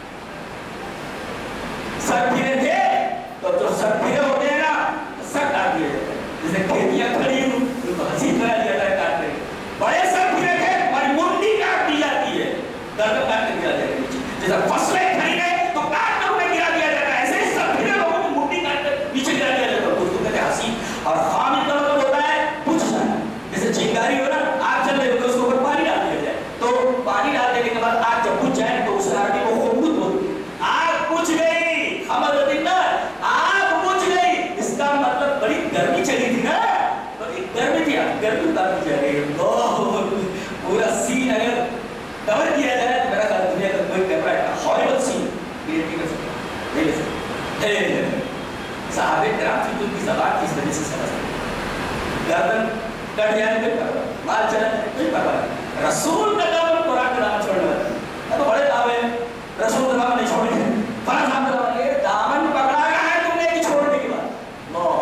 سر پھرے تھے تو جو سر پھرے ہوتے ہیں نا سر کاٹ دیے جاتے ہیں. جیسے کھیتیاں کھڑی ان کو حصید بنا دیا جاتا ہے کاٹ کر. بڑے سر پھرے تھے ہماری منڈی کاٹ دی جاتی ہے گردن کاٹ کر گرا جائے گا. جیسے فصلیں کھڑی گئے تو کاٹ کر انہیں گرا دیا جاتا ہے ایسے ہی سر پھرے لوگوں کی منڈی کاٹ کر پیچھے گرا دیا جاتا ہے. اس کو کہتے ہیں حصید. اور خامد کا مطلب ہوتا ہے بجھ جانا. جیسے چنگاری ہو نا آگ چل رہی ہو تو اس کے اوپر پانی ڈال دیا جائے تو پانی ڈال دینے کے بعد آگ جب بجھ جائے تو اس عربی کو خمود بولتے ہیں. آگ بجھ گئی خمد النار آگ بجھ گئی اس کا مطلب بڑی گرمی چلی تھی نا بڑی گرمی تھی اب گرمی اتار دی جا رہی ہے. پورا سین اگر کور کیا جائے تو میرا خیال دنیا کا کوئی کیمرہ ہے ہالیوڈ سین کریٹ نہیں کر سکتا نہیں لے سکتا. صحابہ کرام فی کی زبان کی اس وجہ سے سمجھ گردن کٹ جائے کوئی پرواہ مال چلا جائے کوئی پرواہ نہیں. رسول کا دامن قرآن کا دامن چھوڑنے والا تو بڑے دعوے رسول کا دامن نہیں چھوڑنے کے فرض صاحب کا دامن یہ دامن پکڑا رہا ہے تم نے کہ چھوڑنے کے بعد نو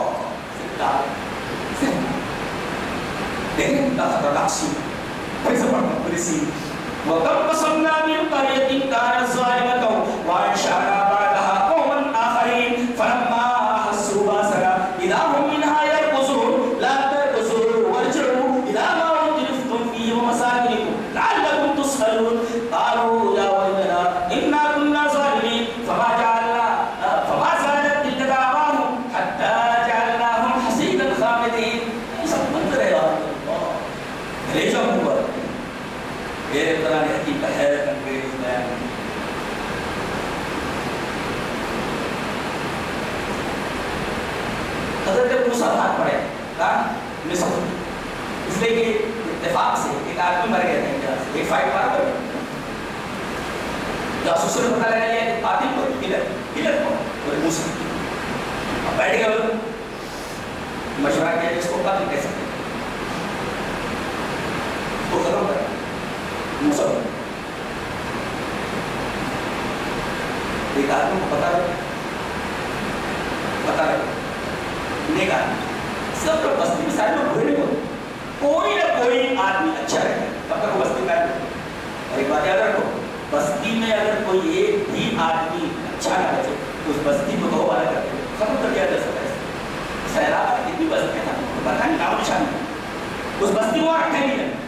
دیکھیں کیا خطرناک سی پھر سے پڑھنا پوری سی وَقَدْ قَصَمْنَا مِنْ قَرْيَةٍ كَانَتْ ظَالِمَةً وَأَنشَأْنَا بَعْدَهَا قَوْمًا آخَرِينَ فَلَمَّا أَحَسُّوا بَأْسَنَا إِذَا هُمْ مِنْهَا يَرْكُضُونَ لَا تَرْكُضُوا وَارْجِعُوا إِلَىٰ مَا أُتْرِفْتُمْ فِيهِ وَمَسَاكِنِكُمْ لَعَلَّكُمْ تُسْأَلُونَ قَالُوا يَا وَيْلَنَا إِنَّا كُنَّا ظَالِمِينَ فَمَا زَالَتْ تِلْكَ دَعْوَاهُمْ حَتَّىٰ جَعَلْنَاهُمْ حَصِيدًا خَامِدِينَ. یہ سب منظر ہے اللہ ریجا ہوا یہ قرآن حکیم کا حیرت انگیز بیان. حضرت موسیٰ بھاگ پڑے کہاں مصر اس لیے کہ اتفاق سے ایک آدمی مر گیا تھا ایک فائٹ مارا کر جاسوسوں نے پتہ لگا لیا کہ قاتل کو کلر کو اور موسیٰ اب بیٹھ گئے وہ مشورہ کیا کہ اس کو قاتل کیسے کریں تو ختم کر موسیٰ ایک آدمی کو پتہ لگا نیک آدمی سب لوگ بستی میں سارے لوگ بھوڑے ہوتے کوئی نہ کوئی آدمی اچھا رہے تب تک وہ بستی میں آئے. اور ایک بات یاد رکھو بستی میں اگر کوئی ایک بھی آدمی اچھا نہ بچے تو اس بستی کو دو بار کر کے ختم کر دیا جا سکتا ہے. سیلاب میں کتنی بستیاں تھا پتہ نہیں نام نشان نہیں اس بستی کو رکھے نہیں ہے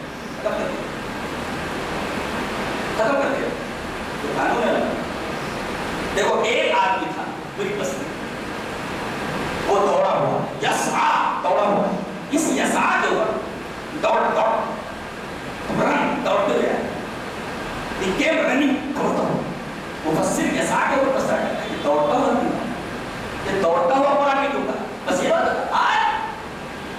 ختم کر دیا تو قانون ہے. دیکھو ایک آدمی تھا پوری بستی وہ دوڑا ہوا یسعا دوڑا ہوا اس یسعا کے اوپر دوڑتے ہوئے He came running دوڑتا ہوا مفسر یسعا کے اوپر پسا ہے یہ دوڑتا ہوا نہیں یہ دوڑتا ہوا قرآن نہیں ہوتا بس یہ بات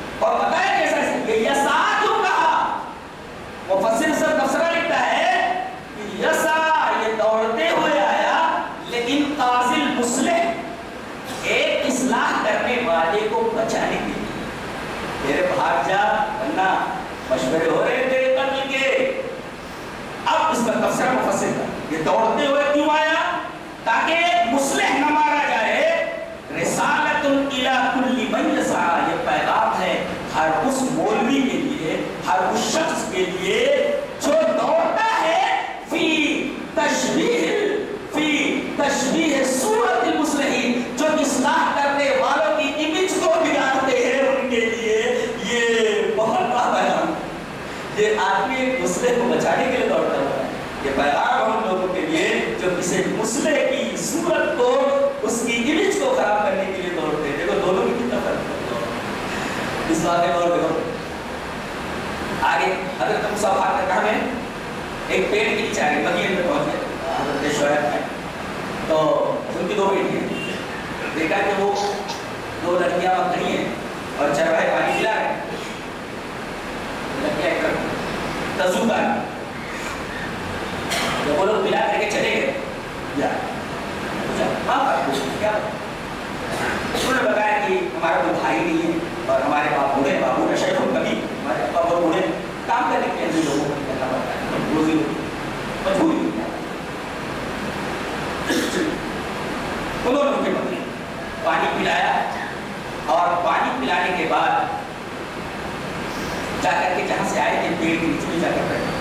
مشورے ہو رہے تھے قتل کے. اب اس کا تفسیر مفسر کا یہ دوڑتے ہوئے کیوں آیا؟ تاکہ مصلح نہ مارا جائے. رسالۃ الی کل من یسعی، یہ پیغام ہے ہر اس مولوی کے لیے، ہر اس شخص کے لیے جو دوڑتا ہے تشبیہ صورت المصلحین، جو اصلاح کرنے والوں کی امیج کو بگاڑتے ہیں، ان کے لیے یہ بہت بڑا پیغام. یہ آدمی ایک مصلح کو بچانے کے لیے دوڑتا ہوا ہے. یہ پیغام ہم لوگوں کے لیے جو کسی مصلح کی صورت کو، اس کی امیج کو خراب کرنے کے لیے دوڑتے ہیں. دیکھو دونوں کی کتنا فرق ہے اس واقعے اور دیکھو آگے. حضرت موسیٰ بھاگ کر کہاں میں ایک پیڑ کے نیچے آگے مدین میں پہنچ گئے حضرت شعیب میں. تو ان کی دو بیٹی ہیں. دیکھا کہ وہ دو لڑکیاں وہاں کھڑی ہیں اور چرواہے پانی پلا رہے ہیں. لڑکیاں ایک طرف تزو کا جب وہ لوگ پلا کر کے چلے گئے کیا انہوں نے بتایا کہ ہمارا کوئی بھائی نہیں ہے اور ہمارے باپ بوڑھے، بابو کا شیخ کبھی ہمارے ابا بہت بوڑھے، کام کرنے کے لیے لوگوں کو کرنا پڑتا ہے، روزی مجبوری. انہوں نے ان کے بدلے پانی پلایا اور پانی پلانے کے بعد جا کر کے جہاں سے آئے تھے پیڑ کے نیچے جا کر بیٹھے.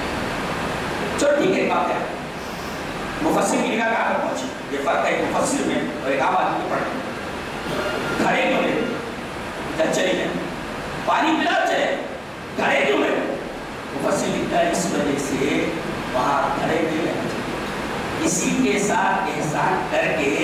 چلو ٹھیک ہے بات ہے. مفسر کی نگاہ کہاں پر پہنچی؟ یہ فرق ہے مفسر میں اور ایک عام آدمی کے پڑھنے میں. کھڑے کیوں رہے؟ جب چلے گئے پانی پلا چلے، کھڑے کیوں رہے؟ مفسر لکھتا ہے اس وجہ سے وہاں کھڑے نہیں رہنا چاہیے. اسی کے ساتھ احسان کر کے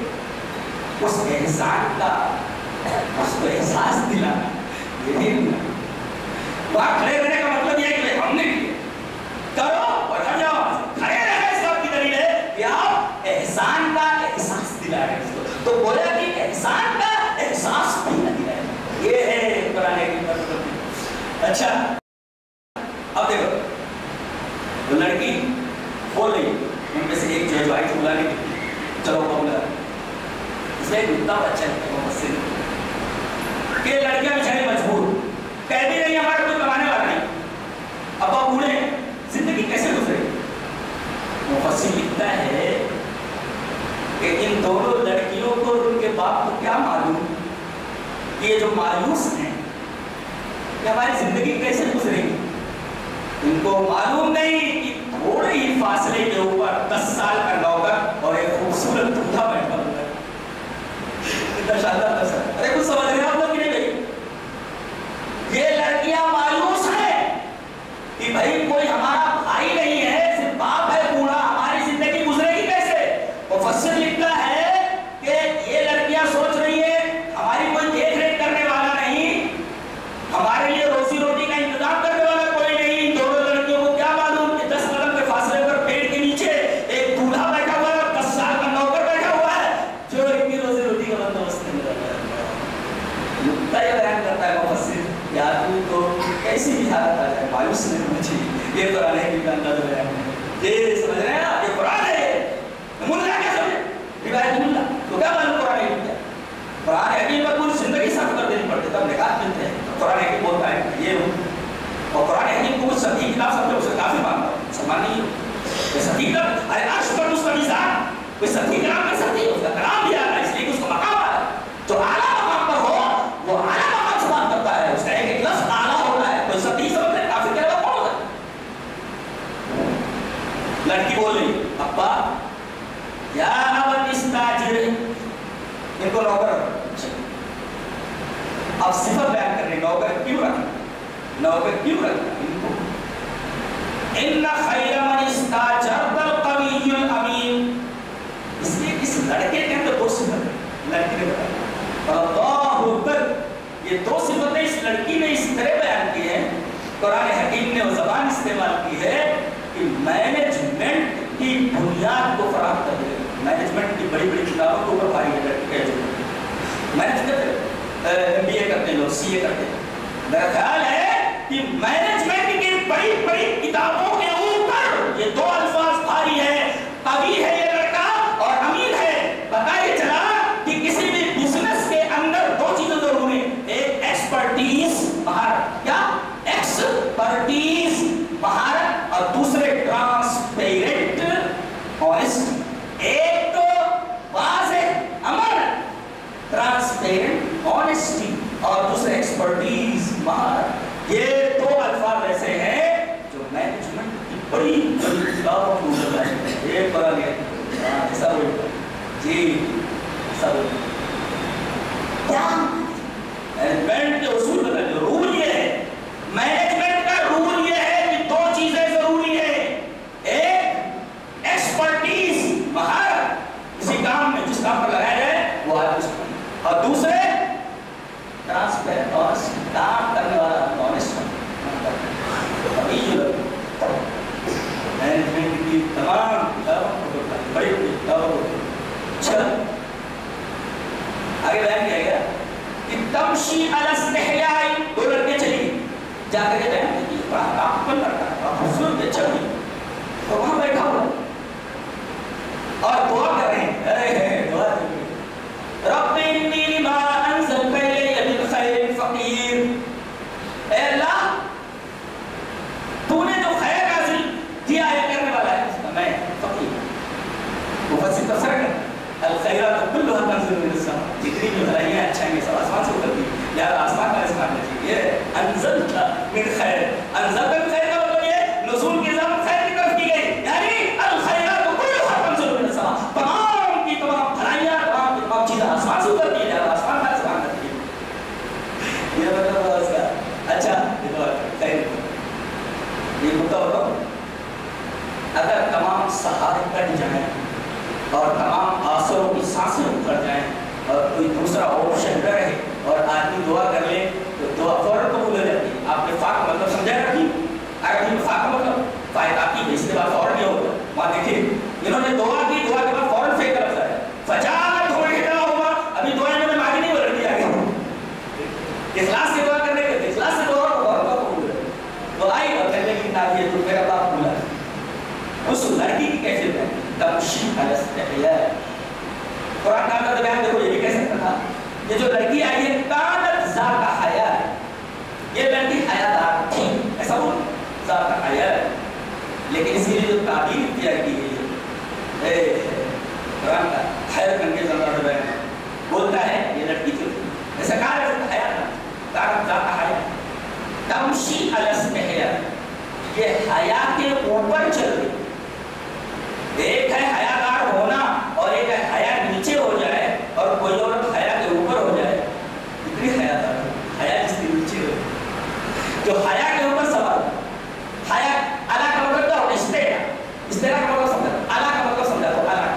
اس احسان کا اس کو احساس دلانا، یہ نہیں. وہاں کھڑے رہنے کا مطلب یہ ہے کہ ہم نے کرو اور ہٹ جاؤ. کھڑے رہنا اس بات کی دلیل ہے کہ آپ احسان کا احساس دلا رہے ہیں. تو بولا کہ احسان کا احساس بھی نہ دلائے. یہ ہے قرآن کی مطلب. اچھا اب دیکھو وہ لڑکی بول رہی ان میں سے ایک جو آئی تھی بلانے کی، چلو بولا اس میں اتنا اچھا ہے کہ لڑکیاں بچاری مجبور کہہ بھی نہیں ہمارا کوئی کمانے والا نہیں، ابا بوڑھے، زندگی کیسے گزرے. مفسر لکھتا ہے کہ ان دونوں لڑکیوں کو ان کے باپ کو کیا معلوم کہ یہ جو مایوس ہیں کہ ہماری زندگی کیسے گزرے گی. ان کو معلوم نہیں کہ تھوڑے ہی فاصلے کے اوپر 10 سال کا نوکر اور ایک خوبصورت دولہا بیٹھا ہوا ہے. اتنا شاندار تصویر. ارے کچھ سمجھ رہے ہیں آپ لوگ کہ نہیں بھائی؟ یہ لڑکیاں مایوس ہیں کہ بھائی کوئی ہمارا بھائی نہیں ہے، صرف باپ ہے بوڑھا، ہماری زندگی گزرے گی کیسے. مفسر لکھتا ہے کہ یہ لڑکیاں سوچ رہی ہیں ہماری کوئی دیکھ ریکھ کرنے والا نہیں، ہمارے لیے روزی روٹی کا انتظام کرنے والا کوئی نہیں. دونوں لڑکیوں کو کیا معلوم کہ 10 قدم کے فاصلے پر پیڑ کے نیچے ایک دولہا بیٹھا ہوا ہے اور 10 سال کا نوکر بیٹھا ہوا ہے جو ان کی روزی روٹی کا بندوبست نہیں کر رہا ہے. نقطہ یہ بیان کرتا ہے مفسر کہ آدمی کو کیسی بھی حالت آ جائے مایوس نہیں ہونا چاہیے. یہ قرآن ہے کہ انداز بیان ہے. یہ سمجھ رہے ہیں آپ؟ یہ قرآن ہے. ملا کیا سمجھے؟ روایت ملا تو کیا معلوم قرآن ہے کیا؟ قرآن حکیم پر پوری زندگی صرف کر دینی پڑتی تب نکات ملتے ہیں. قرآن حکیم بولتا ہے یہ ہوں اور قرآن حکیم کو صدیق خلاف سمجھے اسے کافی مانتا ہوں. مسلمان نہیں ہے صدیق ارے عرش پر اس کا میزان کوئی صدیق کلام میں صدیق اس کا کلام بھی آ رہا ہے اس لیے اس کو مقام آ رہا ہے. جو اعلیٰ مقام پر ہو وہ اعلیٰ مقام سے بات کرتا ہے. اس کا ایک لفظ اعلیٰ ہوتا ہے. کوئی صدیق سمجھ رہے کافی کہہ رہا کون ہوتا ہے. لڑکی بول رہی ابا یا ابت استاجر ان کو نوکر. اب صفت بیان کرنے نوکر کیوں رکھنا، نوکر کیوں رکھنا ان کو. ان خیر من استاجرت القوی الامین. اس لیے اس لڑکے کے اندر دو صفت ہے. لڑکی نے بتایا اللہ اکبر. یہ دو صفتیں اس لڑکی نے اس طرح بیان کی ہیں. قرآن حکیم نے وہ زبان استعمال کی ہے کہ مینجمنٹ کی بنیاد کو فراہم کر دے. مینجمنٹ کی بڑی بڑی کتابوں کے اوپر بھاری ہے لڑکی کا جو مینجمنٹ MBA کرتے ہیں لوگ CA کرتے ہیں. میرا خیال ہے کہ مینجمنٹ کی بڑی بڑی کتابوں کے اوپر یہ دو الفاظ بھاری ہے. قوی ہے یہ لڑکا اور امین ہے. بتائیے چلا کہ کسی بھی بزنس کے اندر دو چیزیں ضرور ہیں. ایک ایکسپرٹیز باہر کیا ایکسپرٹیز ایکسپرٹیز، مہارت، یہ دو الفاظ ایسے ہیں جو مینجمنٹ کی بڑی کتابوں کو بتائیں گے. یہ پڑھا گیا ایسا ہو جی ایسا ہو کیا مینجمنٹ کے اصول بتائیں گے. رول یہ ہے، مینجمنٹ کا رول یہ ہے کہ دو چیزیں ضروری ہے. ایک ایکسپرٹیز، مہارت، کسی کام میں جس کام پر لگایا جائے وہ آدمی، اور دوسرے ٹرانسپیرنٹ، کام کرنے والا آنیسٹ. مینجمنٹ کی تمام کتابوں کو بڑی کتابوں کو چل آگے بیان کیا گیا کہ تمشی علی استحیاء، دو لڑکے چلی جا کر کے بیان کی کام کون کرتا ہے خوبصورت ہے چلی تو وہاں بیٹھا ہوا اور دعا کر رہے ہیں. دعا کر رہے ہیں رب انی لما انزلت الی من خیر فقیر. اے اللہ تو نے جو خیر حاصل کیا ہے کرنے والا ہے اس کا میں فقیر. مفسر تفسیر کرتا الخیرات کلها تنزل من السماء، جتنی جو بھلائیاں اچھائیں ہیں سب آسمان سے اترتی ہیں، لہذا آسمان کا استعمال کیجیے. انزلت من خیر، انزلت من خیر کا مطلب یہ نزول کی اضافت خیر کی طرف کی گئی، یعنی الخیرات کلها تنزل من السماء، تمام کی تمام بھلائیاں تمام کی تمام چیزیں آسمان سے اترتی ہیں، لہذا آسمان کا استعمال کرتی ہے. یہ مطلب ہے اس کا. اچھا یہ تو خیر یہ مطلب ہوتا اگر تمام سہارے کٹ جائیں اور تمام آثروں کی سانسیں اتر جائیں اور کوئی دوسرا آپشن نہ رہے اور آدمی دعا کر لے تو دعا فوراً قبول ہو جاتی ہے. آپ نے فاق مطلب سمجھا رکھی، اگر فاق مطلب فائدہ کی اس کے بعد فوراً نہیں ہوگا. وہاں دیکھیے انہوں نے دعا کی، دعا کے بعد فوراً فیک لفظ ہے فجاءت ہوا ہوا. ابھی دعا انہوں نے مانگی نہیں بول دیا گیا، اخلاص سے دعا کرنے کے اخلاص سے دعا کو فوراً قبول ہو. تو آئی اور کہنے کی نام یہ تو میرا باپ بولا اس لڑکی کی کیفیت ہے تمشی علی استحیاء. قرآن کا اندر بیان دیکھو یہ بھی کہہ سکتا تھا یہ جو لڑکی آئی ہے کانت ذات حیا ہے، یہ لڑکی حیادار تھی، ایسا بول ذات حیا ہے. لیکن اس کے لیے جو تعبیر کیا گئی ہے قرآن کا خیر کنگے زندہ بیان بولتا ہے یہ لڑکی جو ایسا کہا ہے حیا کانت ذات حیا تمشی علی استحیاء، یہ حیا کے اوپر چل رہی. ایک ہے حیادار ہونا اور ایک ہے حیا نیچے ہو جائے اور کوئی عورت حیا کے اوپر ہو جائے. اتنی حیادار حیا جس کے نیچے ہو جو حیا کے اوپر سوال. حیا اعلیٰ کا مطلب کیا ہوتا ہے؟ استحیاء کا مطلب سمجھا، اعلیٰ کا مطلب سمجھا تو اعلیٰ.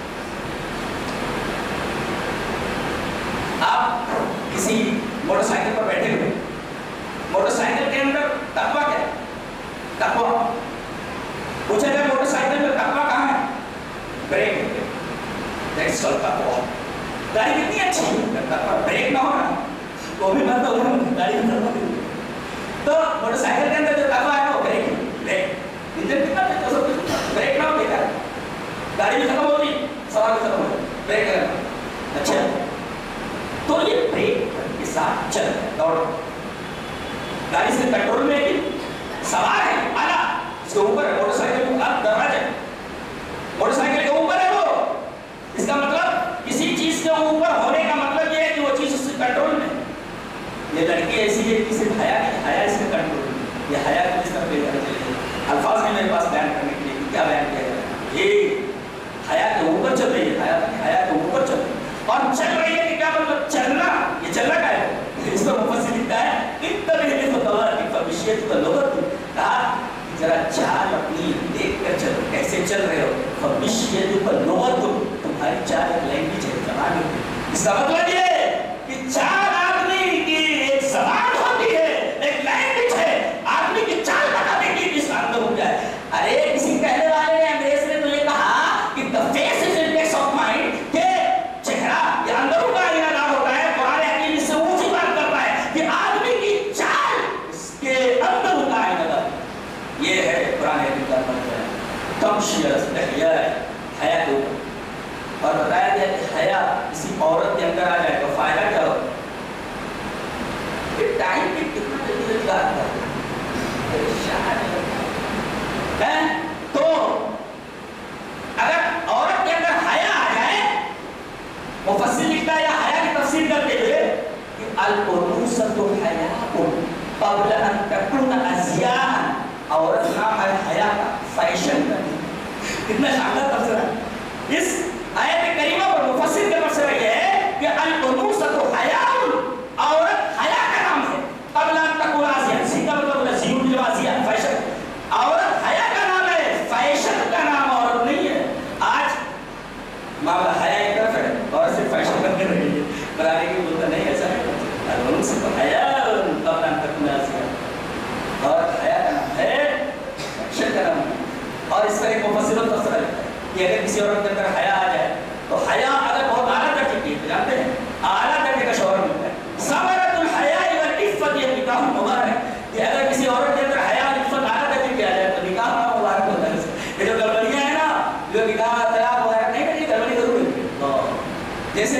آپ کسی موٹر سائیکل پر بیٹھے ہوئے، موٹر سائیکل کے اندر تقویٰ کیا ہے؟ تقویٰ پوچھا جائے موٹر سائیکل میں تقویٰ کہاں ہے؟ بریک ہوتے دیٹس کال تقویٰ. گاڑی کتنی اچھی ہے تقویٰ بریک نہ ہونا وہ بھی بند ہوگا گاڑی میں تقویٰ نہیں. تو موٹر سائیکل کے اندر جو تقویٰ ہے وہ بریک بریک انجن کتنا ہے تو سب بریک نہ ہو گیا گاڑی بھی ختم ہوگی سوال بھی ختم ہوگا بریک کرنا. اچھا تو یہ بریک کے ساتھ چل دوڑ گاڑی سے کنٹرول میں سوار ہے اعلیٰ اس کے اوپر موٹر سائیکل کا دروازہ موٹر سائیکل کے اوپر ہے وہ. اس کا مطلب کسی چیز کے اوپر ہونے کا مطلب یہ ہے کہ وہ چیز اس سے کنٹرول میں. یہ لڑکی ایسی ہے کہ صرف حیا اس کے کنٹرول میں. یہ حیا کس طرح لے کر چلے الفاظ میں میرے پاس بیان کرنے کے لیے کیا بیان کیا جائے. یہ حیا کے اوپر چل رہی ہے، حیا کے اوپر چل رہی ہے اور چل رہی ہے کہ کیا مطلب چلنا. یہ چلنا کا ہے اس پر مفسر لکھتا ہے کہا ذرا چال اپنی دیکھ کر چلو کیسے چل رہے ہو. تمہاری چال ایک لینگویج ہے، زبان ہے. اس کا مطلب یہ ہے کہ چال آدمی کی ایک زبان ہوتی ہے، ایک لینگویج ہے. آدمی کی چال بتا دے گی کس اندر ہو جائے. ارے کسی کہنے والے نے انگریز نے تو یہ کہا کہ the face is index of mind کہ چہرہ یہ اندروں کا ارادہ ہوتا ہے. قرآن حکیم اس سے اونچی بات کرتا ہے کہ آدمی کی چال اس کے اندر کا ارادہ. یہ ہے قرآن حکیم کا مطلب. تمشی علی استحیاء حیا کے اوپر. اور بتایا گیا کہ حیا کسی عورت کے اندر آ جائے تو فائدہ کیا ہوگا؟ ٹائم بھی کتنا جلدی آتا ہے. تو اگر عورت کے اندر حیا آ جائے، مفسر لکھتا ہے یا حیا کی تفسیر کرتے ہوئے کہ الانوثۃ حیاء قبل ان تکون ازیاء، عورت نام ہے حیا کا، فیشن کا نہیں۔ کتنا شاندار تفسیر ہے اس آیت کریمہ پر مفسر کا تفسیر یہ ہے کہ الانوثۃ حیاء، عورت حیا کا نام ہے، قبل ان تکون ازیاء، سیدھا مطلب زیون جو ازیاء فیشن، عورت حیا کا نام ہے، فیشن کا نام عورت نہیں ہے۔ آج معاملہ حیا ایک طرف ہے اور صرف فیشن کرنے رہی ہے، بنانے کی بولتا نہیں ایسا ہے، الانوثۃ حیاء قبل ان تکون ازیاء، اور حیا کا نام ہے، فیشن کا نام ہے۔ اور اس پر ایک مفسر تفسیر ہے کہ اگر کسی عورت کے اندر حیا آ جائے تو حیا اگر بہت اعلیٰ درجے کی ہے، جانتے ہیں اعلیٰ درجے کا شوہر ملتا ہے، ثمرۃ الحیاء والعفۃ، یہ نکاح مبارک، کہ اگر کسی عورت کے اندر حیا اور عفت اعلیٰ درجے کی آ جائے تو نکاح مبارک ہوتا ہے۔ یہ جو گڑبڑیاں ہیں نا، جو نکاح طلاق وغیرہ نہیں کرتی، گڑبڑی ضرور ہے، جیسے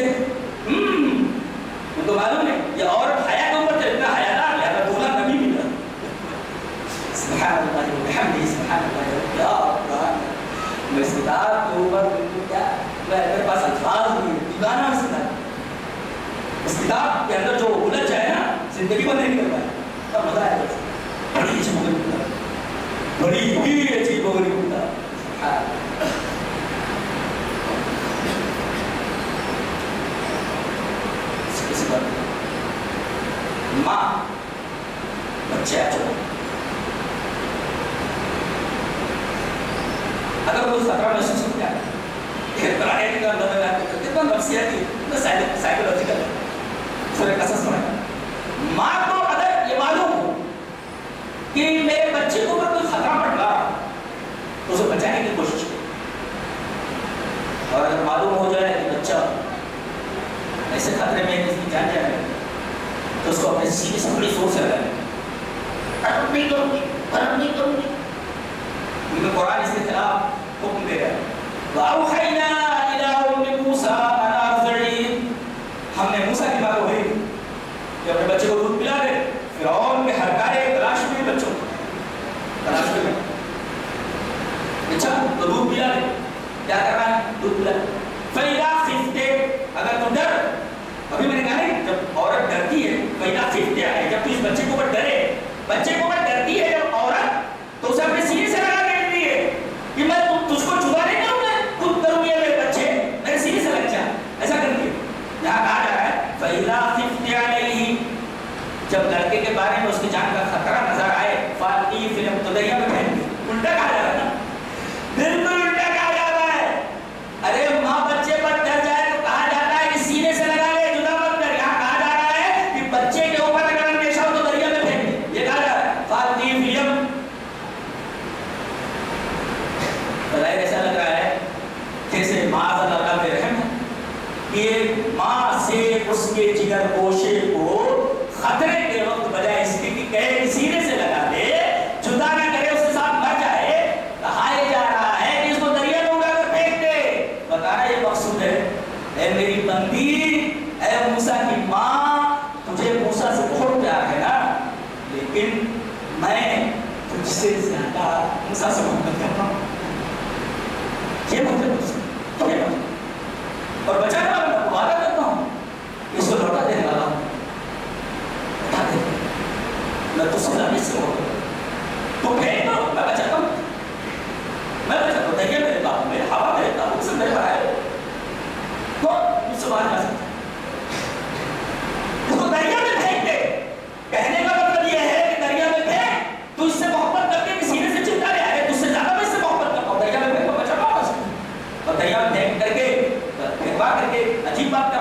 ان کو معلوم ہے یہ عورت حیا کے اوپر تو اتنا حیادار ہے، اگر دولہا نبی ملا، سبحان اللہ وبحمدہ، سبحان اللہ یا قرآن، میں استطاعت کے اوپر کیا میرے پاس الفاظ نہیں ہے، دیوانہ استطاعت کے اندر جو الجھ جائے نا، زندگی بند نہیں کر پائے، تب مزہ آئے گا، بڑی عجیب و غریب ہوتا، بڑی ہی عجیب و غریب ہوتا، سبحان اللہ۔ اس کے بعد ماں بچے آ چکے، اگر وہ خطرہ محسوس ہو جائے کہ بڑھانے کا اندر میں کتنا نفسیاتی کتنا سائیکولوجیکل ہے، سورہ قصص میں ماں کو اگر یہ معلوم ہو کہ میرے بچے کو اگر کوئی خطرہ پڑ رہا تو اسے بچانے کی کوشش کرے، اور اگر معلوم ہو جائے کہ بچہ ایسے خطرے میں کسی کی جان جائے تو اس کو اپنے سینے سے بڑی زور سے لگائے، فرق نہیں کروں گی، فرق نہیں کروں گی، کیونکہ قرآن اس کے خلاف حکم دے رہا ہے۔ وَأَوْحَيْنَا إِلَىٰ أُمِّ مُوسَىٰ أَنْ أَرْضِعِيهِ، ہم نے موسیٰ کی بات وہی کہ اپنے بچے کو دودھ پلا دے، فرعون کے ہرکارے تلاش میں بچوں تلاش میں اچھا تو دودھ پلا دے، کیا کرنا ہے؟ دودھ پلا دے۔ فَإِذَا خِفْتَ، اگر تم ڈر، ابھی میں نے کہا ہے جب عورت ڈرتی ہے، فَإِذَا خِفْتَ ہے جب تو اس بچے کو ڈرے، بچے کو ڈرتی ہے جب عورت تو اسے اپنے سینے سے لگا دیتی ہے کہ میں تجھ کو چھپا نہیں کروں گا، خود کروں گی میرے بچے میرے سینے سے لگ جا، ایسا کرتی ہے۔ یہاں کہا جا رہا ہے فَإِذَا خِفْتَ عَلَيْهِ، جب لڑکے کے بارے میں اس کی جان کا خطرہ نظر آئے، فَأَلْقِيهِ فِي الْيَمِّ، تو دریا میں پھینک دو، الٹا کہا جا رہا ہے نا، بالکل الٹا کہا جا رہا ہے۔ ارے ماں بچے پر ڈر جائے تو کہا جاتا ہے کہ سینے سے لگا لے، جدا مت کر، یہاں کہا جا رہا ہے کہ بچے کے اوپر اگر اندیشہ ہو تو دریا میں پھینک دے، یہ کہا جا رہا ہے فَأَلْقِيهِ فِي الْيَمِّ۔ ظاہر ایسا لگ رہا ہے جیسے معاذ اللہ بے رحم ہے کہ ماں سے اس کے جگر گوشے کو خطرے کے وقت بجائے اس کے کہ سینے سے لگا دے، جدا نہ کرے، اس کے ساتھ مر جائے، کہا جا رہا ہے کہ اس کو دریا میں اڑا کر پھینک دے۔ بتانا یہ مقصود ہے، اے میری بندی، اے موسیٰ کی ماں، تجھے موسیٰ سے بہت پیار ہے نا، لیکن میں تجھ سے زیادہ موسیٰ سے محبت کرتا ہوں، یہ مطلب اس کو، یہ مطلب، اور بچانے والا میں وعدہ کرتا ہوں اس کو لوٹا دینے والا ہوں، لوٹا دے، میں تو سلامت سے ہوں، تو پھینک دو، میں بچاتا ہوں، میں بچاتا ہوں، دریا میں رہتا ہوں، میرے ہوا میں رہتا ہوں، اسے میرے پر آئے تو مجھ سے باہر جا سکتا اس کو دریا میں پھینک دے۔ کہنے کا مطلب یہ ہے کہ دریا میں پھینک، تو اس سے محبت کر کے سینے سے چلتا رہا ہے، تجھ سے زیادہ میں اس سے محبت کرتا ہوں، دریا میں پھینک کو بچا پاؤں، اور دریا میں پھینک کر کے پھینکوا کر کے عجیب بات